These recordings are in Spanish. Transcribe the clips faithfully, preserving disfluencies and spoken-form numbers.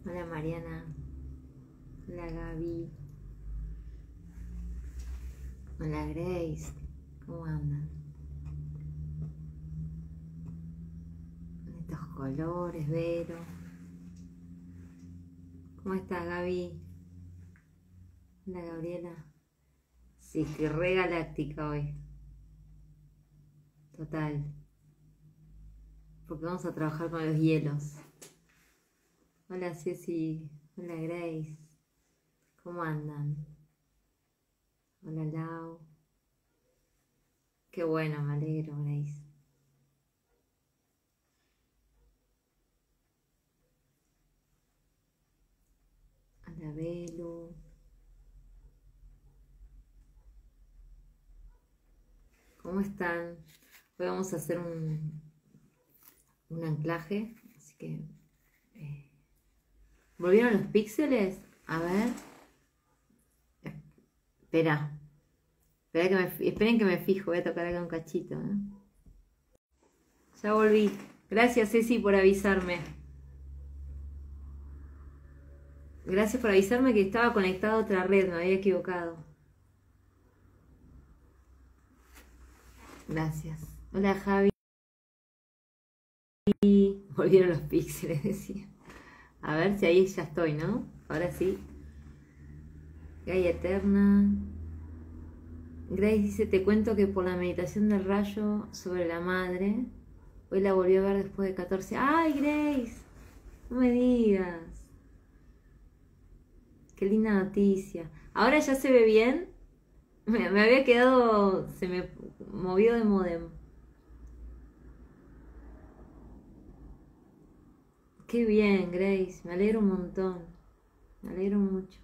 Hola Mariana. Hola Gaby. Hola Grace. ¿Cómo andan? Estos colores, Vero. ¿Cómo estás, Gaby? Hola Gabriela. Sí, que re galáctica hoy. Total. Porque vamos a trabajar con los hielos. Hola Ceci. Hola Grace. ¿Cómo andan? Hola Lau. Qué bueno, me alegro, Grace. Hola Belu. ¿Cómo están? Hoy vamos a hacer un, un anclaje, así que... Eh, ¿volvieron los píxeles? A ver. Espera. Espera que me, esperen que me fijo, voy a tocar acá un cachito. ¿eh? Ya volví. Gracias, Ceci, por avisarme. Gracias por avisarme que estaba conectado a otra red, me había equivocado. Gracias. Hola, Javi. Volvieron los píxeles, decía. A ver si ahí ya estoy, ¿no? Ahora sí. Gaia Eterna. Grace dice, te cuento que por la meditación del rayo sobre la madre, hoy la volví a ver después de catorce. ¡Ay, Grace! No me digas. Qué linda noticia. ¿Ahora ya se ve bien? Me, me había quedado... Se me movió de modem. Qué bien, Grace. Me alegro un montón. Me alegro mucho.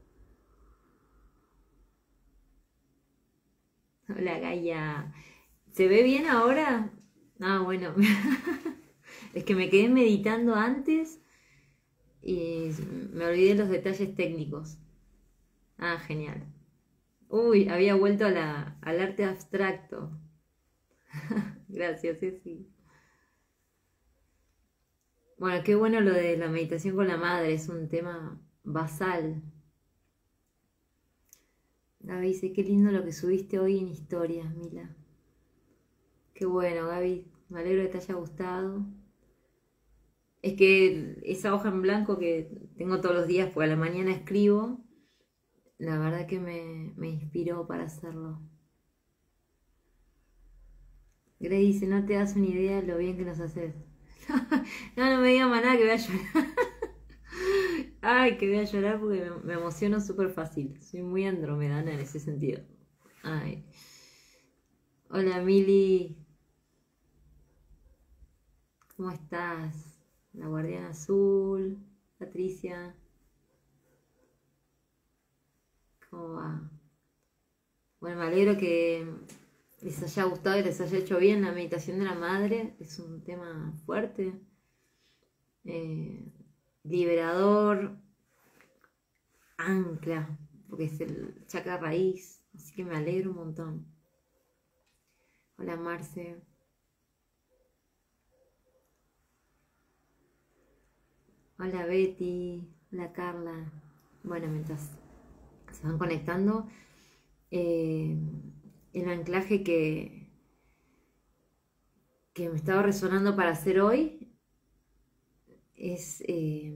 Hola, Gaia. ¿Se ve bien ahora? Ah, bueno. Es que me quedé meditando antes y me olvidé los detalles técnicos. Ah, genial. Uy, había vuelto a la, al arte abstracto. Gracias, Ceci. Bueno, qué bueno lo de la meditación con la madre, es un tema basal. Gaby dice, qué lindo lo que subiste hoy en historias, Mila. Qué bueno, Gaby, me alegro que te haya gustado. Es que esa hoja en blanco que tengo todos los días, porque a la mañana escribo, la verdad que me, me inspiró para hacerlo. Grace dice, no te das una idea de lo bien que nos haces. No, no me digas más nada que voy a llorar. Ay, que voy a llorar porque me, me emociono súper fácil. Soy muy andromedana en ese sentido. Ay. Hola, Mili. ¿Cómo estás? La guardiana azul. Patricia. ¿Cómo va? Bueno, me alegro que les haya gustado y les haya hecho bien la meditación de la madre. Es un tema fuerte. Eh, liberador. Ancla. Porque es el chakra raíz. Así que me alegro un montón. Hola, Marce. Hola, Betty. Hola, Carla. Bueno, mientras se van conectando, eh, el anclaje que, que me estaba resonando para hacer hoy es... Eh,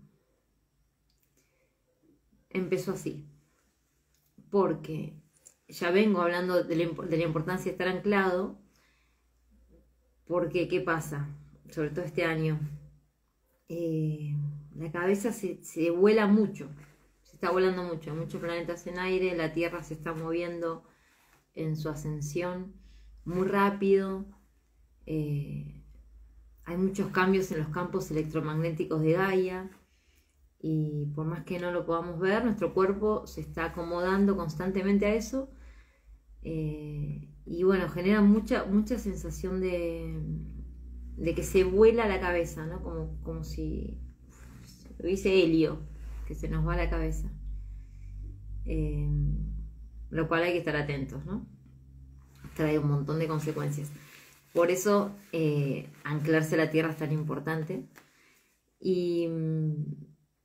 empezó así. Porque ya vengo hablando de la, de la importancia de estar anclado. Porque, ¿qué pasa? Sobre todo este año. Eh, la cabeza se, se vuela mucho. Se está volando mucho. Muchos planetas en aire. La Tierra se está moviendo en su ascensión muy rápido. Eh, hay muchos cambios en los campos electromagnéticos de Gaia. Y por más que no lo podamos ver, nuestro cuerpo se está acomodando constantemente a eso. Eh, y bueno, genera mucha, mucha sensación de, de que se vuela la cabeza, ¿no? Como, como si hubiese helio que se nos va a la cabeza. Eh, lo cual hay que estar atentos, ¿no? Trae un montón de consecuencias. Por eso eh, anclarse a la tierra es tan importante. Y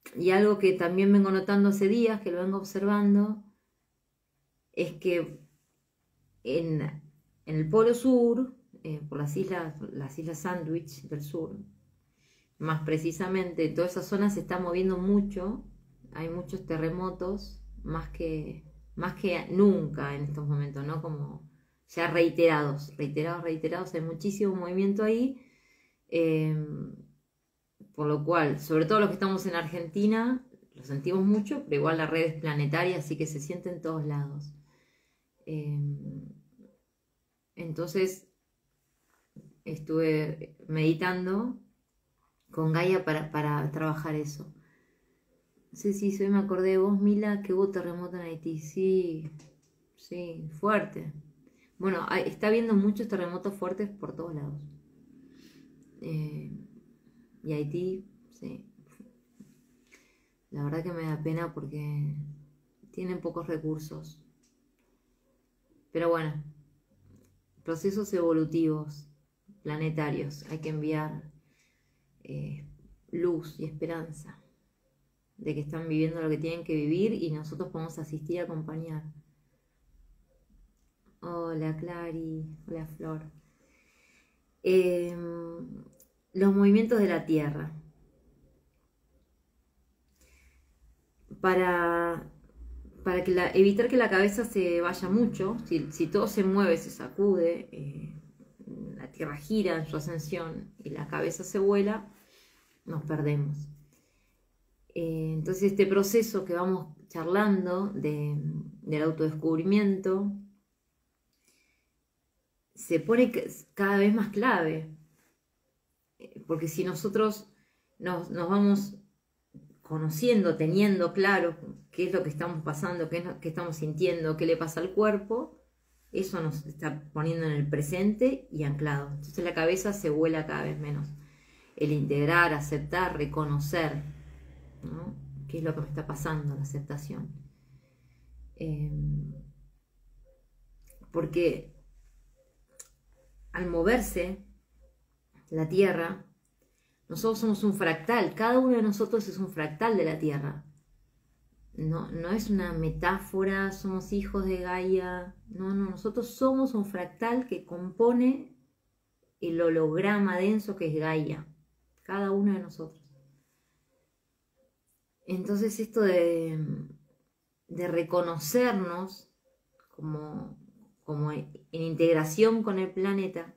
Y algo que también vengo notando hace días, que lo vengo observando, es que en, en el Polo Sur, eh, por las islas, las islas Sandwich del sur, más precisamente, toda esa zona se está moviendo mucho, hay muchos terremotos, más que, más que nunca en estos momentos, ¿no? Como ya reiterados, reiterados, reiterados, hay muchísimo movimiento ahí, eh, por lo cual, sobre todo los que estamos en Argentina, lo sentimos mucho, pero igual la red es planetaria, así que se siente en todos lados. Eh, entonces, estuve meditando con Gaia para, para trabajar eso. No sé si hoy me acordé de vos, Mila, que hubo terremoto en Haití. Sí, sí, fuerte. Bueno, hay, está habiendo muchos terremotos fuertes por todos lados. Eh, y Haití, sí. La verdad que me da pena porque tienen pocos recursos. Pero bueno, procesos evolutivos, planetarios. Hay que enviar eh, luz y esperanza de que están viviendo lo que tienen que vivir y nosotros podemos asistir y acompañar. Hola Clary, hola Flor. Eh, los movimientos de la Tierra. Para, para que la, evitar que la cabeza se vaya mucho, si, si todo se mueve, se sacude, eh, la Tierra gira en su ascensión y la cabeza se vuela, nos perdemos. Eh, entonces este proceso que vamos charlando de, del autodescubrimiento se pone cada vez más clave, porque si nosotros nos, nos vamos conociendo, teniendo claro qué es lo que estamos pasando, qué es lo que estamos sintiendo, qué le pasa al cuerpo, eso nos está poniendo en el presente y anclado. Entonces la cabeza se vuela cada vez menos. El integrar, aceptar, reconocer, ¿no? ¿Qué es lo que me está pasando? La aceptación. Eh, porque al moverse la Tierra, nosotros somos un fractal, cada uno de nosotros es un fractal de la Tierra. No, no es una metáfora, somos hijos de Gaia, no, no, nosotros somos un fractal que compone el holograma denso que es Gaia, cada uno de nosotros. Entonces esto de, de reconocernos como, como en integración con el planeta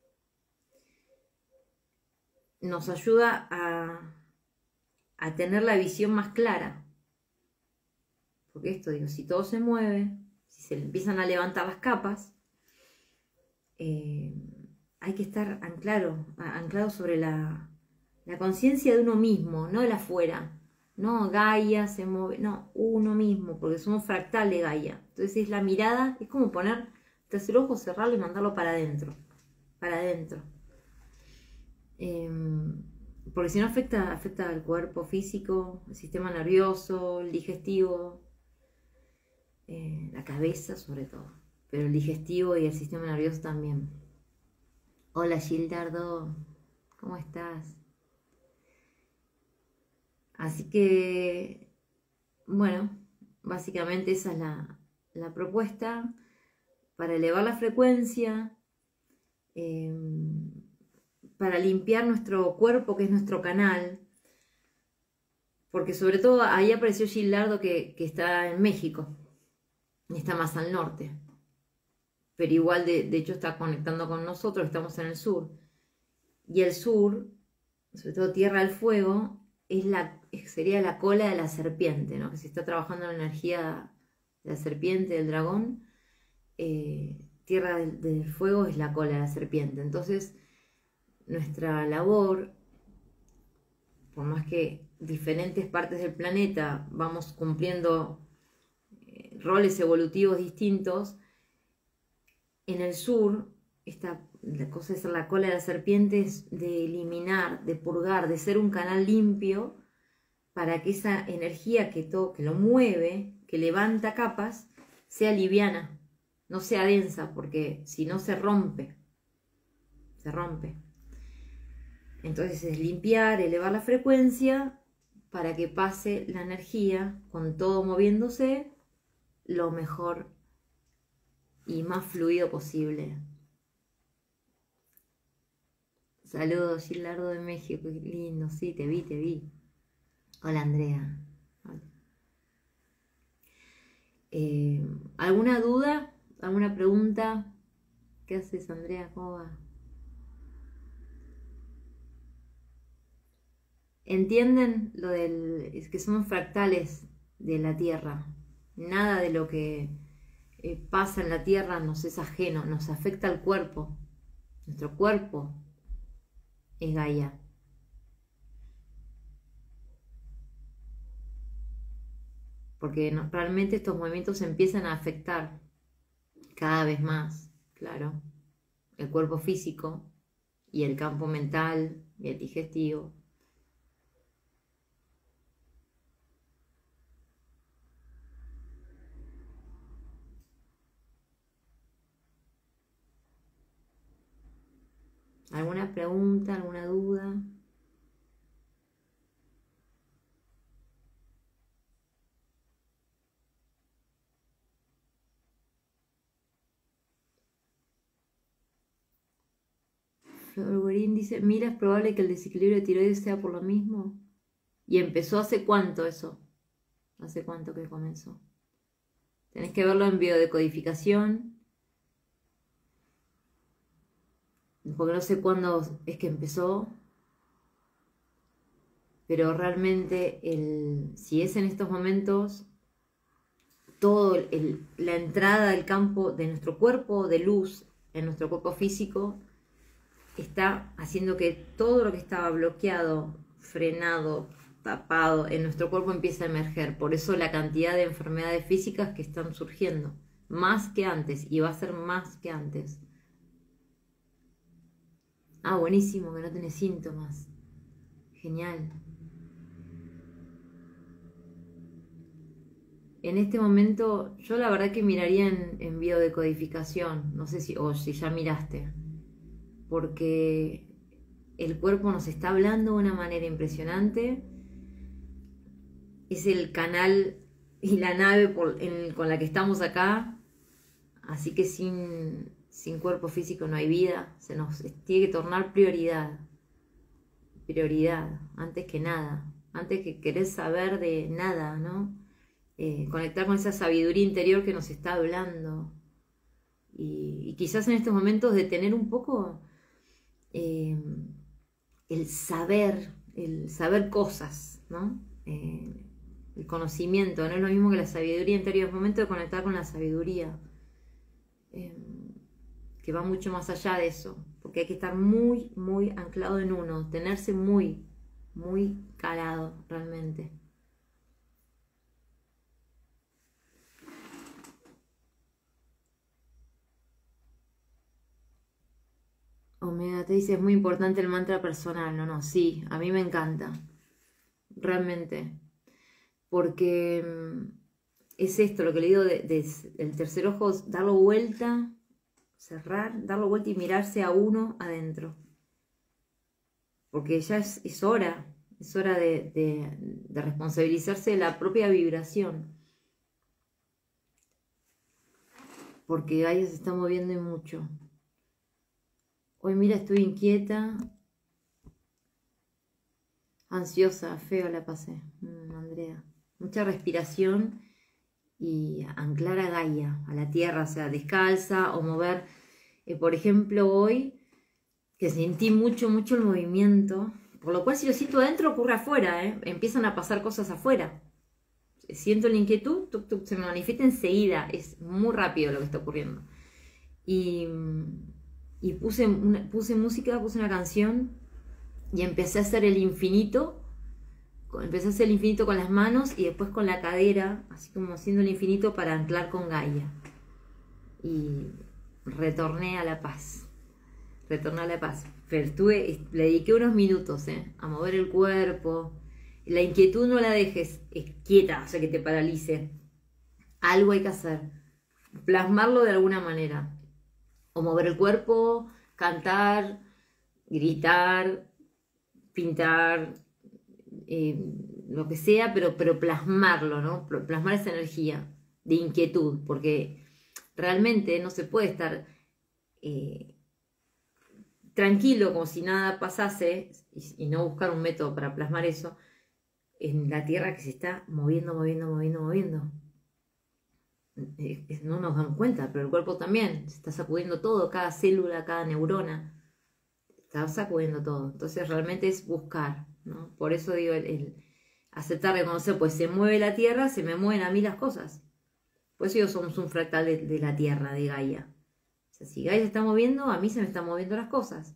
nos ayuda a, a tener la visión más clara. Porque esto, digo, si todo se mueve, si se empiezan a levantar las capas, eh, hay que estar anclado, anclado sobre la, la conciencia de uno mismo, no de la afuera. No, Gaia se mueve, no, uno mismo, porque somos fractal de Gaia. Entonces es la mirada, es como poner, tras el ojo, cerrarlo y mandarlo para adentro, para adentro. Eh, porque si no afecta, afecta al cuerpo físico, el sistema nervioso, el digestivo, eh, la cabeza sobre todo, pero el digestivo y el sistema nervioso también. Hola Gildardo, ¿cómo estás? Así que, bueno, básicamente esa es la, la propuesta para elevar la frecuencia, eh, para limpiar nuestro cuerpo, que es nuestro canal, porque sobre todo ahí apareció Gildardo que, que está en México, está más al norte, pero igual de, de hecho está conectando con nosotros, estamos en el sur, y el sur, sobre todo Tierra del Fuego, es la, sería la cola de la serpiente, ¿no? Que se está trabajando la energía de la serpiente, del dragón, eh, Tierra del, del Fuego es la cola de la serpiente. Entonces nuestra labor, por más que diferentes partes del planeta vamos cumpliendo eh, roles evolutivos distintos, en el sur esta la cosa de ser la cola de la serpiente es de eliminar, de purgar, de ser un canal limpio para que esa energía que, to, que lo mueve, que levanta capas, sea liviana, no sea densa, porque si no se rompe, se rompe. Entonces es limpiar, elevar la frecuencia para que pase la energía con todo moviéndose lo mejor y más fluido posible. Saludos, Gilardo de México, qué lindo, sí, te vi, te vi. Hola, Andrea. Hola. Eh, ¿Alguna duda? ¿Alguna pregunta? ¿Qué haces, Andrea? ¿Cómo va? ¿Entienden lo del es que somos fractales de la Tierra? Nada de lo que eh, pasa en la Tierra nos es ajeno, nos afecta al cuerpo. Nuestro cuerpo es Gaia. Porque no, realmente estos movimientos empiezan a afectar cada vez más, claro, el cuerpo físico y el campo mental y el digestivo. ¿Alguna pregunta, alguna duda? Florguerín dice, mira, es probable que el desequilibrio de tiroides sea por lo mismo. ¿Y empezó hace cuánto eso? ¿Hace cuánto que comenzó? Tenés que verlo en biodecodificación. Porque no sé cuándo es que empezó. Pero realmente, el, si es en estos momentos, toda la entrada del campo de nuestro cuerpo de luz en nuestro cuerpo físico está haciendo que todo lo que estaba bloqueado, frenado, tapado en nuestro cuerpo empiece a emerger. Por eso la cantidad de enfermedades físicas que están surgiendo, más que antes, y va a ser más que antes. Ah, buenísimo, que no tenés síntomas. Genial. En este momento, yo la verdad que miraría en, en biodecodificación, no sé si, o si ya miraste, porque el cuerpo nos está hablando de una manera impresionante. Es el canal y la nave por, en, con la que estamos acá, así que sin, sin cuerpo físico no hay vida, se nos tiene que tornar prioridad, prioridad, antes que nada, antes que querer saber de nada, ¿no? Eh, conectar con esa sabiduría interior que nos está hablando y, y quizás en estos momentos detener un poco eh, el saber, el saber cosas, ¿no? Eh, el conocimiento, no es lo mismo que la sabiduría interior, es momento de conectar con la sabiduría, eh, que va mucho más allá de eso, porque hay que estar muy, muy anclado en uno, tenerse muy, muy calado realmente. Omega te dice, es muy importante el mantra personal, no, no, sí, a mí me encanta, realmente, porque es esto, lo que le digo de, de, del tercer ojo, darlo vuelta, cerrar, darlo vuelta y mirarse a uno adentro. Porque ya es, es hora, es hora de, de, de responsabilizarse de la propia vibración. Porque Gaia se está moviendo y mucho. Hoy mira, estoy inquieta, ansiosa, feo la pasé, mm, Andrea. Mucha respiración y anclar a Gaia, a la tierra, o sea, descalza o mover. Eh, por ejemplo, hoy, que sentí mucho, mucho el movimiento, por lo cual si lo siento adentro ocurre afuera, ¿eh? Empiezan a pasar cosas afuera. Siento la inquietud, tuc, tuc, se me manifiesta enseguida, es muy rápido lo que está ocurriendo. Y, y puse, una, puse música, puse una canción y empecé a hacer el infinito. Empecé a hacer el infinito con las manos y después con la cadera, así como haciendo el infinito para anclar con Gaia. Y retorné a la paz. Retorné a la paz. Pero estuve, le dediqué unos minutos ¿eh? a mover el cuerpo. La inquietud no la dejes es quieta, o sea, que te paralice. Algo hay que hacer. Plasmarlo de alguna manera. O mover el cuerpo, cantar, gritar, pintar, eh, lo que sea, pero, pero plasmarlo, ¿no? Plasmar esa energía de inquietud, porque realmente no se puede estar eh, tranquilo como si nada pasase y, y no buscar un método para plasmar eso en la Tierra que se está moviendo, moviendo, moviendo, moviendo. Eh, no nos damos cuenta, pero el cuerpo también se está sacudiendo todo, cada célula, cada neurona, está sacudiendo todo. Entonces realmente es buscar, ¿no? Por eso digo, el, el aceptar, reconocer, pues se mueve la Tierra, se me mueven a mí las cosas. Por eso yo somos un fractal de, de la Tierra, de Gaia. O sea, si Gaia se está moviendo, a mí se me están moviendo las cosas.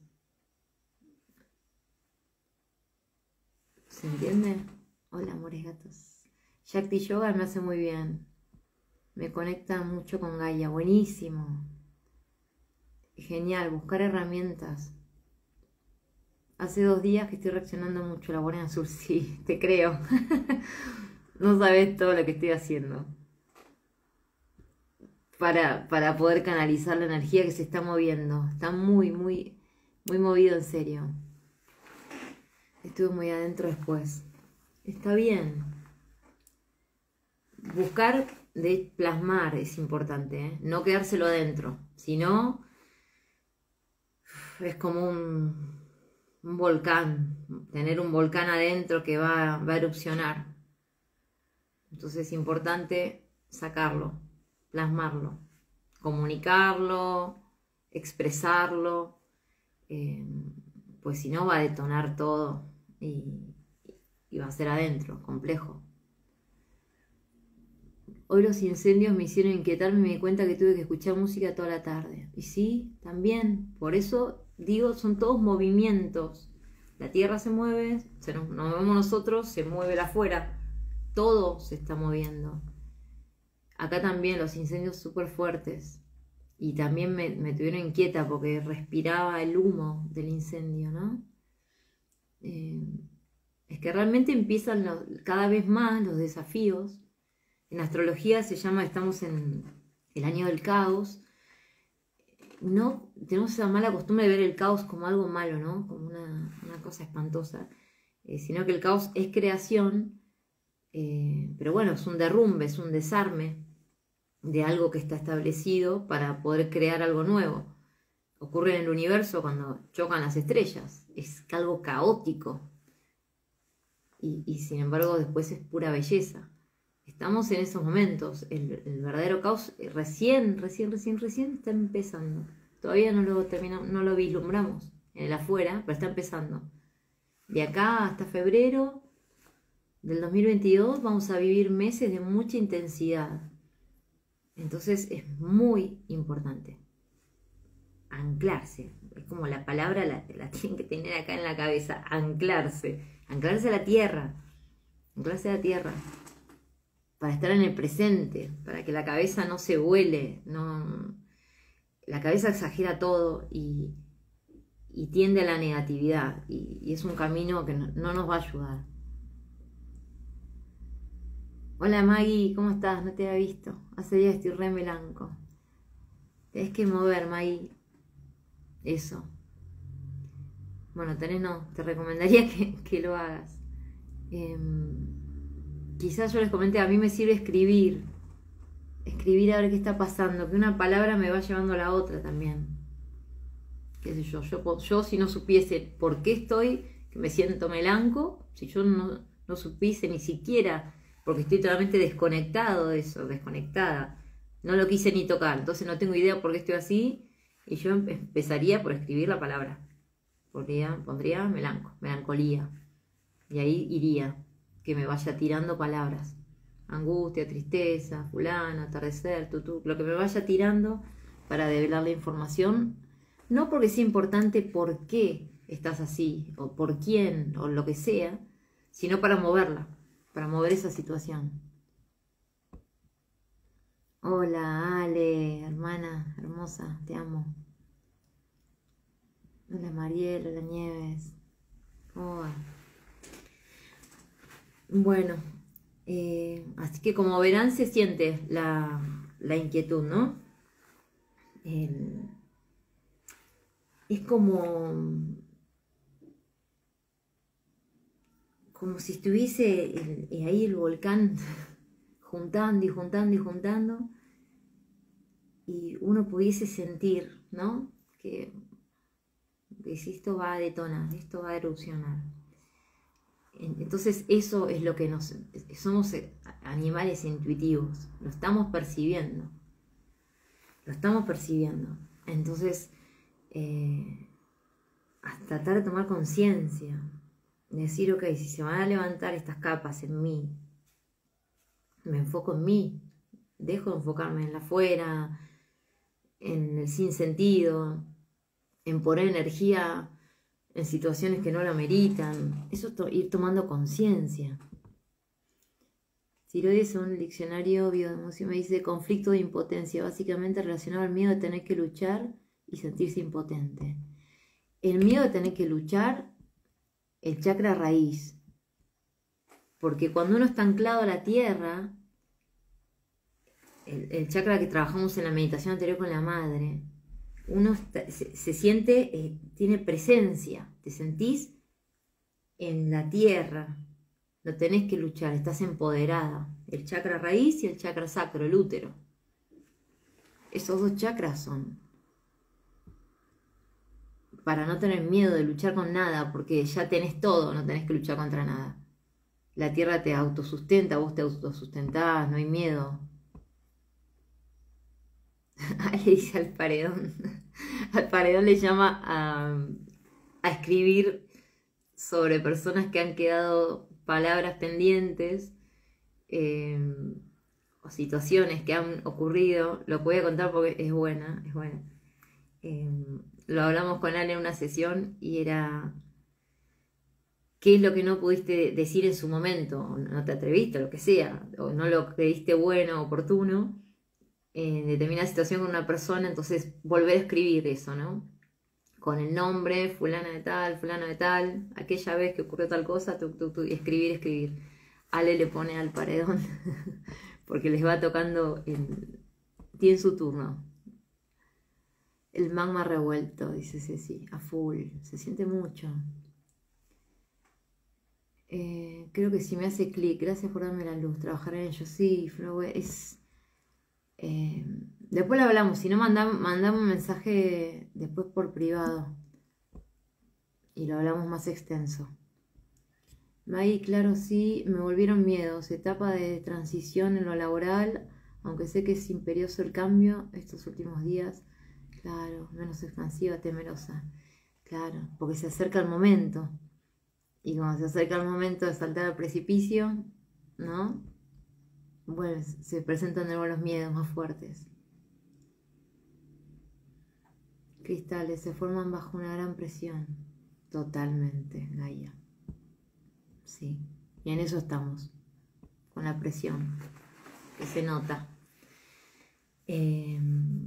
¿Se entiende? Hola, amores gatos. Shakti Yoga me hace muy bien. Me conecta mucho con Gaia. Buenísimo. Genial, buscar herramientas. Hace dos días que estoy reaccionando mucho a la Guardia Azul. Sí, te creo. No sabes todo lo que estoy haciendo. Para, para poder canalizar la energía que se está moviendo. Está muy, muy, muy movido en serio. Estuve muy adentro después. Está bien. Buscar de plasmar es importante, ¿eh? No quedárselo adentro. Si no, es como un, un volcán. Tener un volcán adentro que va, va a erupcionar. Entonces es importante sacarlo, plasmarlo, comunicarlo, expresarlo. Eh, pues si no va a detonar todo y, y va a ser adentro, complejo. Hoy los incendios me hicieron inquietarme y me di cuenta que tuve que escuchar música toda la tarde. Y sí, también, por eso digo, son todos movimientos. La tierra se mueve, se nos, nos movemos nosotros, se mueve la afuera. Todo se está moviendo. Acá también los incendios súper fuertes. Y también me, me tuvieron inquieta porque respiraba el humo del incendio, ¿no? Eh, es que realmente empiezan los, cada vez más los desafíos. En astrología se llama, estamos en el año del caos. No tenemos esa mala costumbre de ver el caos como algo malo, ¿no? Como una, una cosa espantosa. Eh, sino que el caos es creación, eh, pero bueno, es un derrumbe, es un desarme de algo que está establecido para poder crear algo nuevo. Ocurre en el universo cuando chocan las estrellas. Es algo caótico. Y, y sin embargo después es pura belleza. Estamos en esos momentos. El, el verdadero caos recién, recién, recién, recién está empezando. Todavía no lo terminamos, no lo vislumbramos en el afuera, pero está empezando. De acá hasta febrero del dos mil veintidós vamos a vivir meses de mucha intensidad. Entonces es muy importante anclarse. Es como la palabra la, la tienen que tener acá en la cabeza. Anclarse. Anclarse a la tierra. Anclarse a la tierra. Para estar en el presente. Para que la cabeza no se vuele. No, la cabeza exagera todo y, y tiende a la negatividad. Y, y es un camino que no, no nos va a ayudar. Hola Maggie, ¿cómo estás? No te había visto. Hace días estoy re melanco. Tenés que mover, Maggie. Eso. Bueno, tenés no. Te recomendaría que, que lo hagas. Eh, quizás yo les comenté, a mí me sirve escribir. Escribir a ver qué está pasando. Que una palabra me va llevando a la otra también. Qué sé yo. Yo, yo si no supiese por qué estoy, que me siento melanco, si yo no, no supiese ni siquiera... porque estoy totalmente desconectado de eso, desconectada. No lo quise ni tocar, entonces no tengo idea por qué estoy así. Y yo empezaría por escribir la palabra. Pondría, pondría melanco, melancolía. Y ahí iría, que me vaya tirando palabras. Angustia, tristeza, fulano, atardecer, tutú. Lo que me vaya tirando para develar la información. No porque sea importante por qué estás así, o por quién, o lo que sea, sino para moverla. Para mover esa situación. Hola, Ale, hermana hermosa, te amo. Hola, Mariel, hola, Nieves. ¿Cómo va? Bueno, eh, así que como verán se siente la, la inquietud, ¿no? El, es como... como si estuviese el, ahí el volcán juntando y juntando y juntando, y uno pudiese sentir, ¿no? Que, que si esto va a detonar, esto va a erupcionar. Entonces eso es lo que nos... Somos animales intuitivos, lo estamos percibiendo, lo estamos percibiendo. Entonces, eh, hasta tratar de tomar conciencia, decir, ok, si se van a levantar estas capas en mí, me enfoco en mí, dejo de enfocarme en la afuera, en el sinsentido, en poner energía en situaciones que no lo ameritan. Eso es to ir tomando conciencia. Tiroides, según el diccionario Bioemoción, me dice conflicto de impotencia, básicamente relacionado al miedo de tener que luchar y sentirse impotente. El miedo de tener que luchar, el chakra raíz. Porque cuando uno está anclado a la tierra, el, el chakra que trabajamos en la meditación anterior con la madre, uno está, se, se siente, eh, tiene presencia, te sentís en la tierra, no tenés que luchar, estás empoderada. El chakra raíz y el chakra sacro, el útero. Esos dos chakras son para no tener miedo de luchar con nada, porque ya tenés todo, no tenés que luchar contra nada. La tierra te autosustenta, vos te autosustentás, no hay miedo. Le dice al paredón. Al paredón le llama a, a escribir sobre personas que han quedado palabras pendientes, eh, o situaciones que han ocurrido. Lo voy a contar porque es buena, es buena. Eh, lo hablamos con Ale en una sesión y era qué es lo que no pudiste decir en su momento, no te atreviste, o lo que sea, o no lo creíste bueno, oportuno, en determinada situación con una persona. Entonces volver a escribir eso, ¿no? Con el nombre, fulana de tal, fulano de tal, aquella vez que ocurrió tal cosa, tu, tu, tu, y escribir, escribir. Ale le pone al paredón, porque les va tocando, el, tiene su turno. El magma revuelto, dice Ceci, a full, se siente mucho. Eh, creo que si me hace clic, gracias por darme la luz, trabajar en ello, sí, Flow, es... Eh, después lo hablamos, si no mandame, mandame un mensaje después por privado y lo hablamos más extenso. Ahí, claro, sí, me volvieron miedos, etapa de transición en lo laboral, aunque sé que es imperioso el cambio estos últimos días, claro, menos expansiva, temerosa, claro, porque se acerca el momento, y cuando se acerca el momento de saltar al precipicio, ¿no? Bueno, se presentan de nuevo los miedos más fuertes. Cristales se forman bajo una gran presión, totalmente, Gaia. Sí, y en eso estamos, con la presión, que se nota. Eh,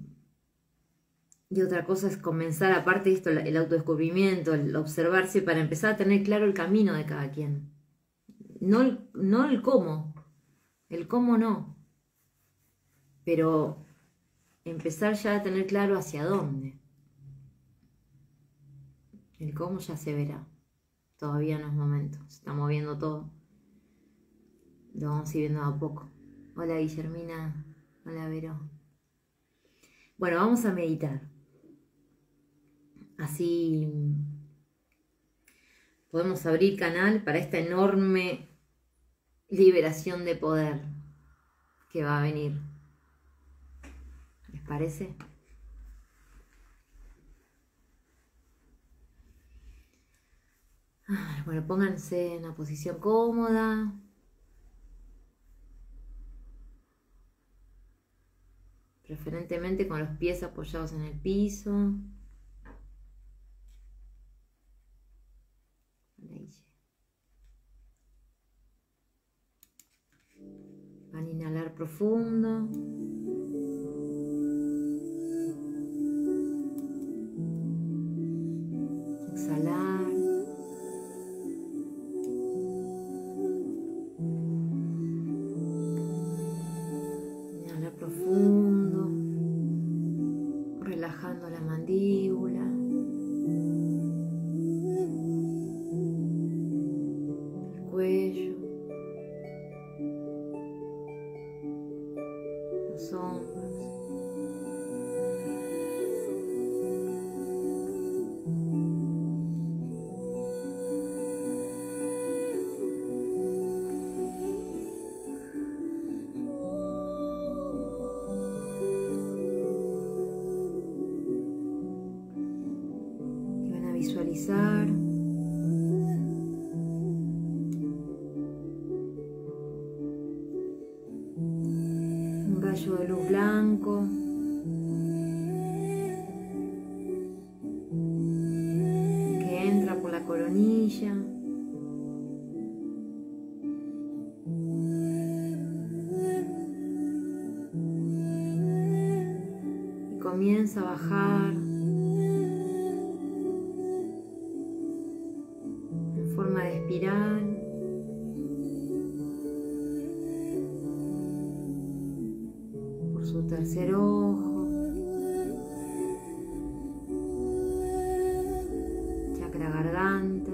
y otra cosa es comenzar, aparte de esto, el autodescubrimiento, el observarse, para empezar a tener claro el camino de cada quien. No el, no el cómo, el cómo no, pero empezar ya a tener claro hacia dónde. El cómo ya se verá. Todavía no es momento, se está moviendo todo. Lo vamos a ir viendo a poco. Hola Guillermina, hola Vero. Bueno, vamos a meditar. Así podemos abrir canal para esta enorme liberación de poder que va a venir. ¿Les parece? Bueno, pónganse en una posición cómoda. Preferentemente con los pies apoyados en el piso. Van a inhalar profundo. Exhalar. Profundo, relajando la mandíbula, el cuello. rayo de luz blanco que entra por la coronilla. Y comienza a bajar en forma de espiral. Su tercer ojo, chakra garganta,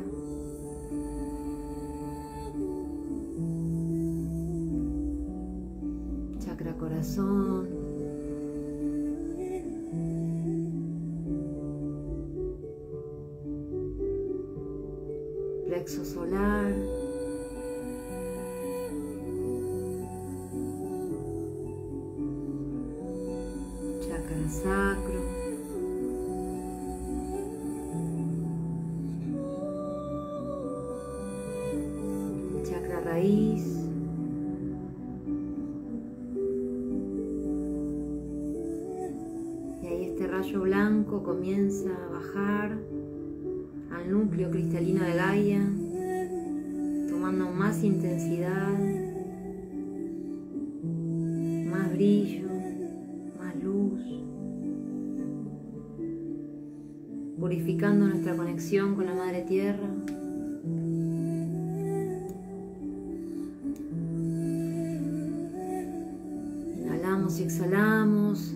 chakra corazón, plexo solar, chakra sacro, chakra raíz, y ahí este rayo blanco comienza a bajar al núcleo cristalino de Gaia, tomando más intensidad, más brillo, purificando nuestra conexión con la Madre Tierra. Inhalamos y exhalamos.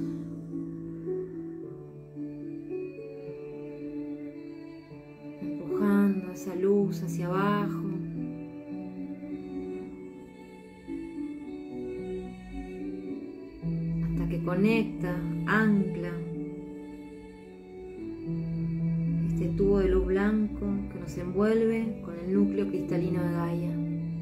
Empujando esa luz hacia abajo. Hasta que conecta, ancla tubo de luz blanco que nos envuelve con el núcleo cristalino de Gaia.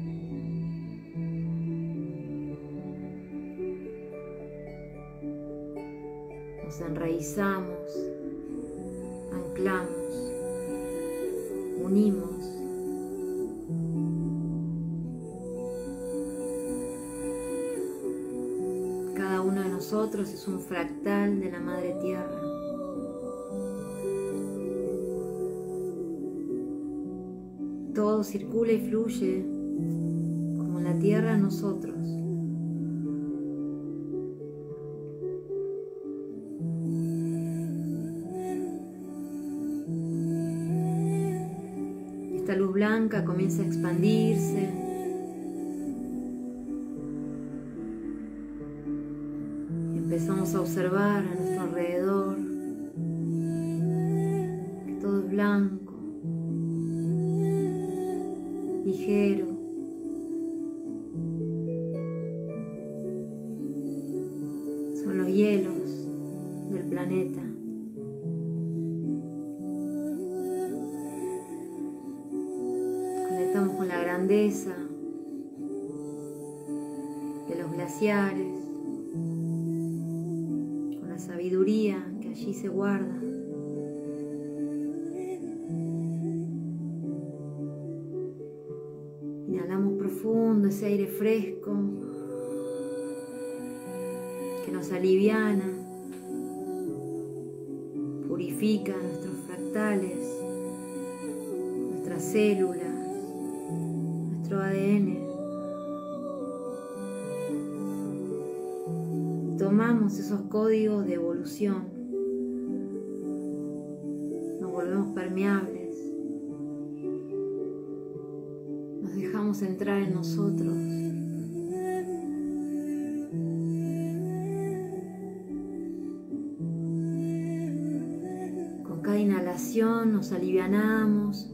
Nos enraizamos, anclamos, unimos. Cada uno de nosotros es un fractal de la Madre Tierra. Todo circula y fluye como la tierra en nosotros. Esta luz blanca comienza a expandirse. Empezamos a observar a nuestro alrededor que todo es blanco, ligero. Son los hielos del planeta. Conectamos con la grandeza de los glaciares, con la sabiduría que allí se guarda. Inhalamos profundo ese aire fresco que nos aliviana, purifica nuestros fractales, nuestras células, nuestro A D N. Tomamos esos códigos de evolución, nos volvemos permeables. Dejamos entrar en nosotros. Con cada inhalación nos alivianamos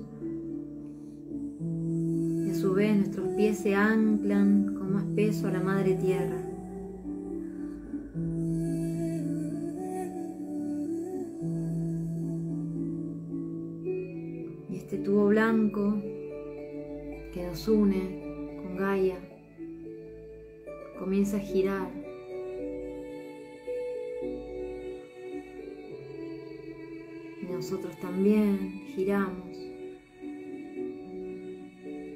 y a su vez nuestros pies se anclan con más peso a la Madre Tierra. Y este tubo blanco que nos une con Gaia comienza a girar. Y nosotros también giramos.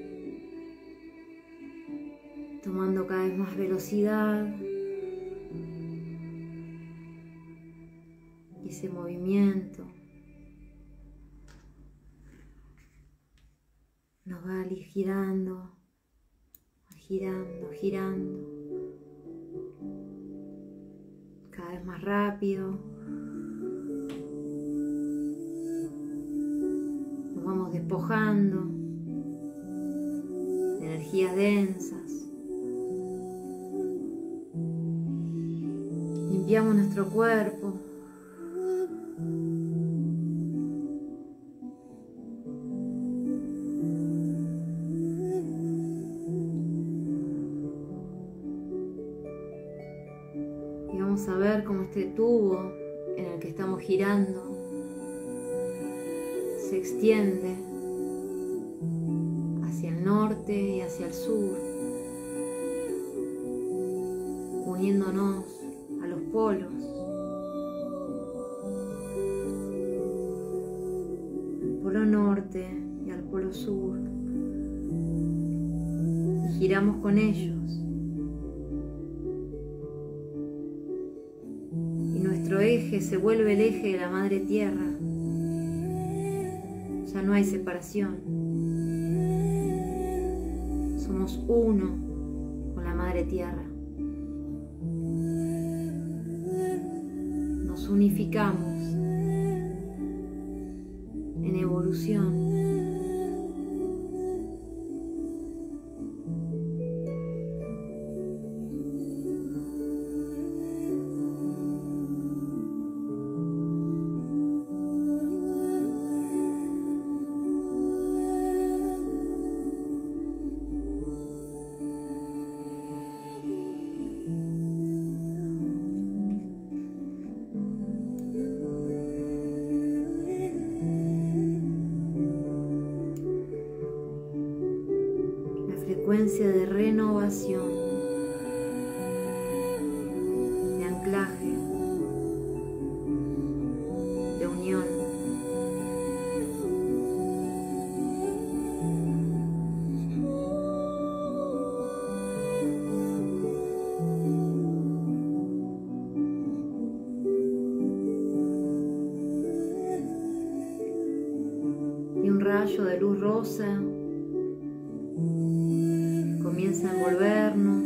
Tomando cada vez más velocidad, nos va girando, girando, girando, cada vez más rápido. Nos vamos despojando de energías densas. Limpiamos nuestro cuerpo. Vamos a ver cómo este tubo en el que estamos girando se extiende hacia el norte y hacia el sur, uniéndonos a los polos, al polo norte y al polo sur, y giramos con ellos. Nuestro eje se vuelve el eje de la Madre Tierra. Ya no hay separación. Somos uno con la Madre Tierra. Nos unificamos en evolución. Frecuencia de renovación, de anclaje, de unión. Y un rayo de luz rosa comienza a envolvernos,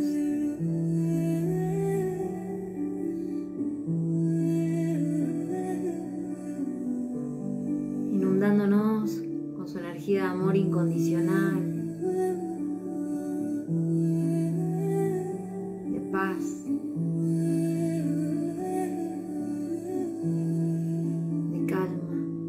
inundándonos con su energía de amor incondicional, de paz, de calma.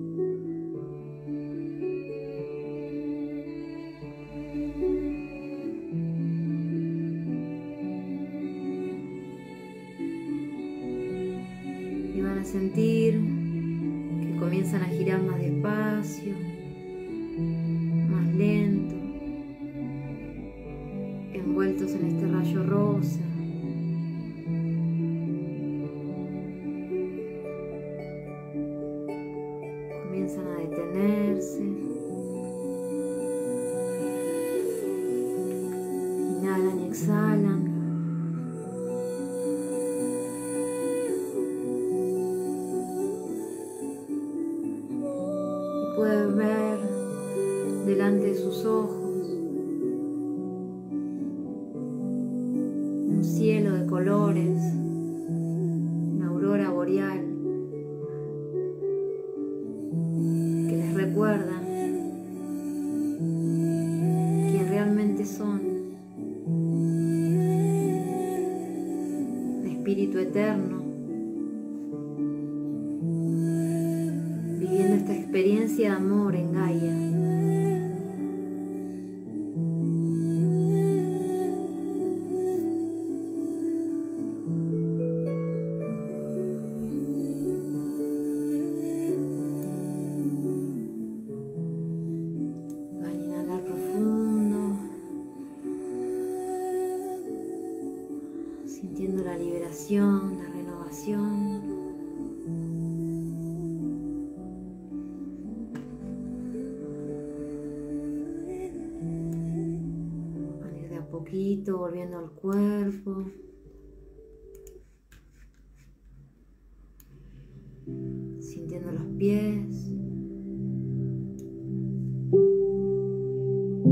Y van a sentir que comienzan a girar más despacio, más lento, envueltos en este rayo rosa. Comienzan a detenerse. Inhalan y exhalan. Pueden ver delante de sus ojos un cielo de colores, una aurora boreal que les recuerda quién realmente son, el espíritu eterno, viviendo esta experiencia de amor en Gaia. Van a inhalar profundo, sintiendo la liberación, la renovación. Poquito, volviendo al cuerpo, sintiendo los pies,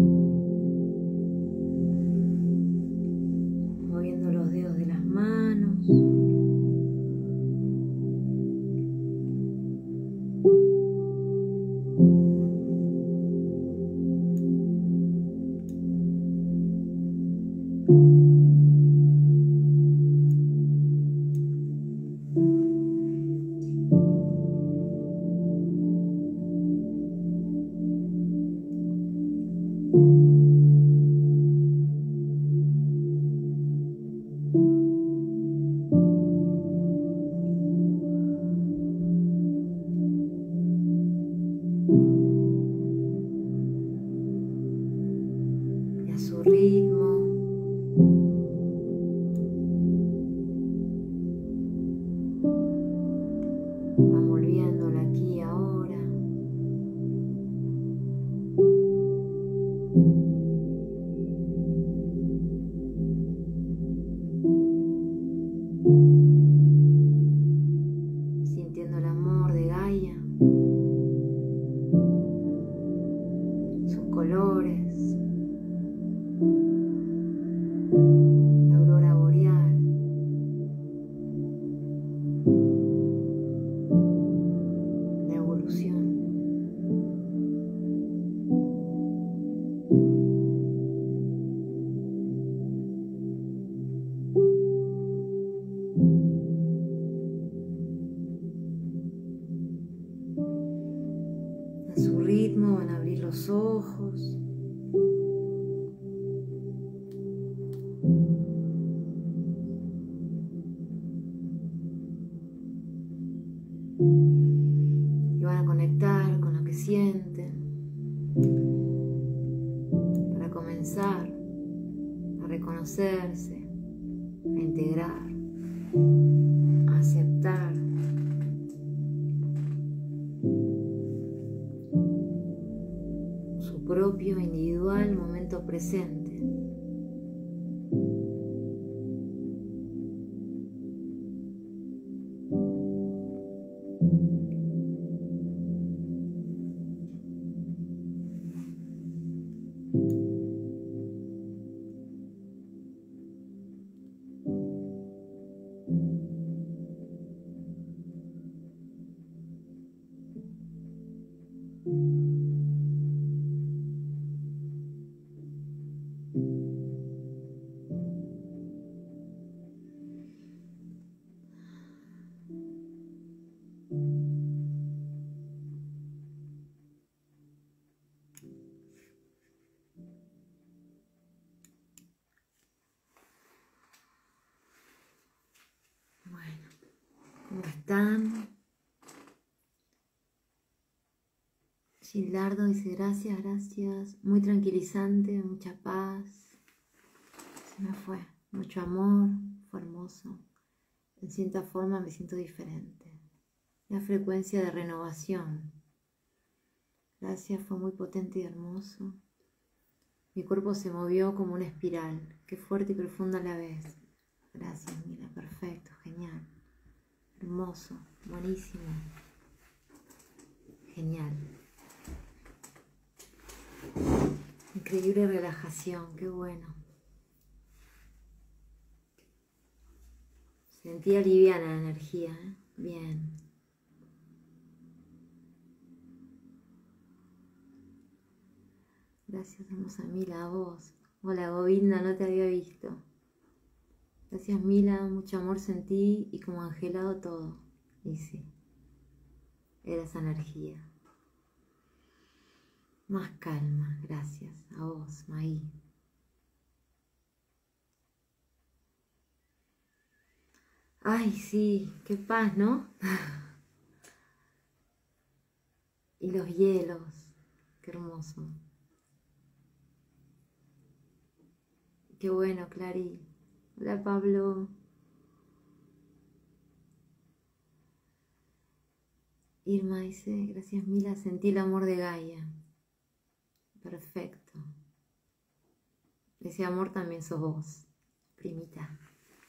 Y a su ritmo van volviéndola aquí y ahora. Sintiendo el amor de Gaia, sus colores, la aurora boreal, la evolución. A su ritmo van a abrir los ojos. Y van a conectar con lo que sienten para comenzar a reconocerse, a integrar, a aceptar su propio individual momento presente. Bueno, ¿cómo están? Gildardo dice gracias, gracias. Muy tranquilizante, mucha paz. Se me fue. Mucho amor, fue hermoso. En cierta forma me siento diferente. La frecuencia de renovación. Gracias, fue muy potente y hermoso. Mi cuerpo se movió como una espiral. Qué fuerte y profunda a la vez. Gracias, Mila, perfecto, genial. Hermoso, buenísimo. Genial. Increíble relajación, qué bueno. Sentía liviana la energía, ¿eh? Bien. Gracias, hermosa Mila, a vos. Hola, Govinda, no te había visto. Gracias, Mila, mucho amor sentí y como angelado todo. Y sí, era esa energía. Más calma, gracias. A vos, Maí. Ay, sí, qué paz, ¿no? Y los hielos, qué hermoso. Qué bueno, Clary. Hola, Pablo. Irma dice, gracias, Mila, sentí el amor de Gaia. Perfecto. Ese amor también sos vos, primita.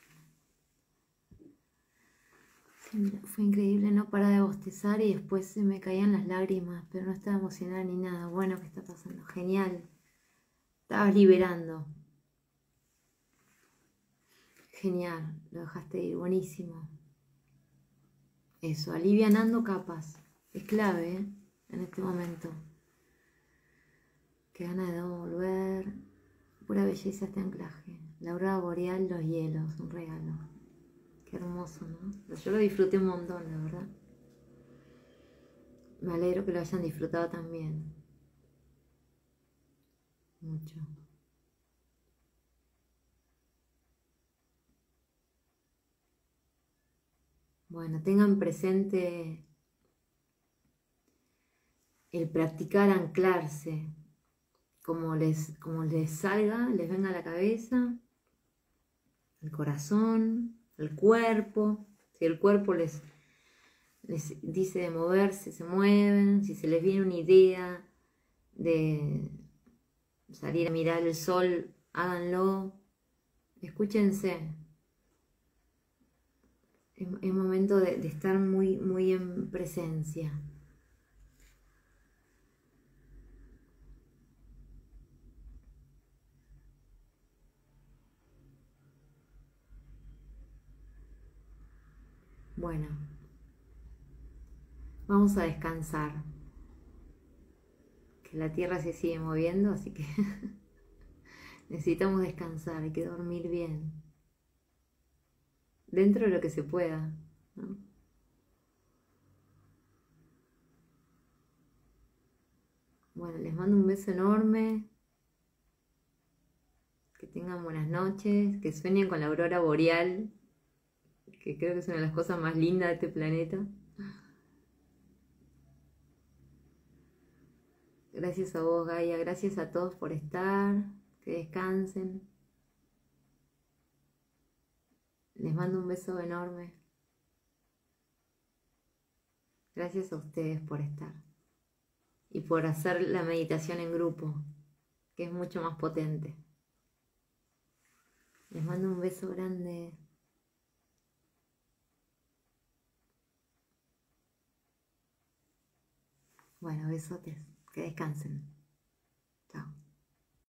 Sí, mira, fue increíble, no paraba de bostezar y después se me caían las lágrimas, pero no estaba emocionada ni nada. Bueno, ¿qué está pasando? Genial. Estabas liberando. Genial, lo dejaste ir, buenísimo. Eso, alivianando capas. Es clave, ¿eh? En este momento. Qué gana de volver. Pura belleza este anclaje. La aurora boreal, los hielos, un regalo. Qué hermoso, ¿no? Yo lo disfruté un montón, la verdad. Me alegro que lo hayan disfrutado también. mucho. Bueno, tengan presente el practicar anclarse, como les, como les salga, les venga a la cabeza, el corazón, el cuerpo. Si el cuerpo les, les dice de moverse, se mueven. Si se les viene una idea de salir a mirar el sol, háganlo. Escúchense. Es, es momento de, de estar muy, muy en presencia. Bueno, vamos a descansar. Que la tierra se sigue moviendo, así que necesitamos descansar, hay que dormir bien. Dentro de lo que se pueda, ¿no? Bueno, les mando un beso enorme. Que tengan buenas noches, que sueñen con la aurora boreal, que creo que es una de las cosas más lindas de este planeta. Gracias a vos, Gaia, gracias a todos por estar, que descansen. Les mando un beso enorme. Gracias a ustedes por estar y por hacer la meditación en grupo, que es mucho más potente. Les mando un beso grande. Bueno, besotes. Que descansen. Chao.